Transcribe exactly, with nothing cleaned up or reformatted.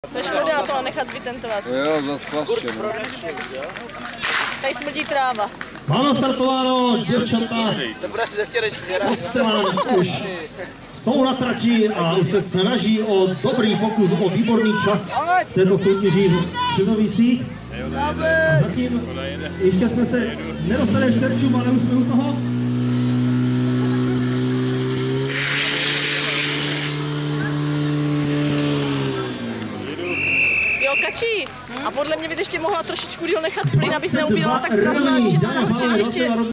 Se škoda to nechat vytentovat. Jo, zas klasče. Tady smrdí tráva. Máme startováno, děvčata. Kostelán už jsou na trati a už se snaží o dobrý pokus, o výborný čas v této soutěži v Šidovicích. A zatím ještě jsme se nedostali šterčům, ale už jsme u toho. Jo, kačí. A podle mě bys ještě mohla trošičku díl nechat plyn, abys neubírala tak zrazná, že to ještě